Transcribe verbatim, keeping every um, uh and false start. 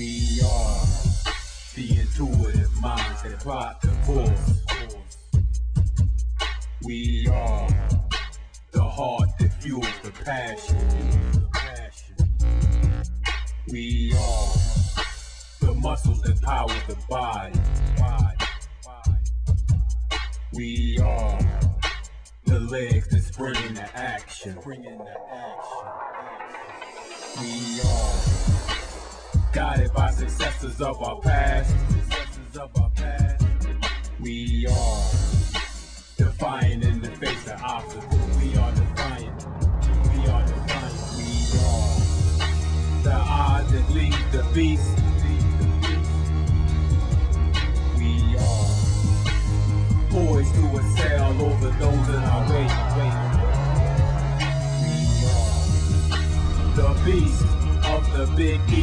We are the intuitive minds that plot the course. We are the heart that fuels the passion. We are the muscles that power the body. We are the legs that spring into action. We are guided by successes of our past. We are defiant in the face of obstacles. We are defiant. We are defiant. We are the odds that lead the beast. We are poised to assail over those in our way. We are the beast of the big E.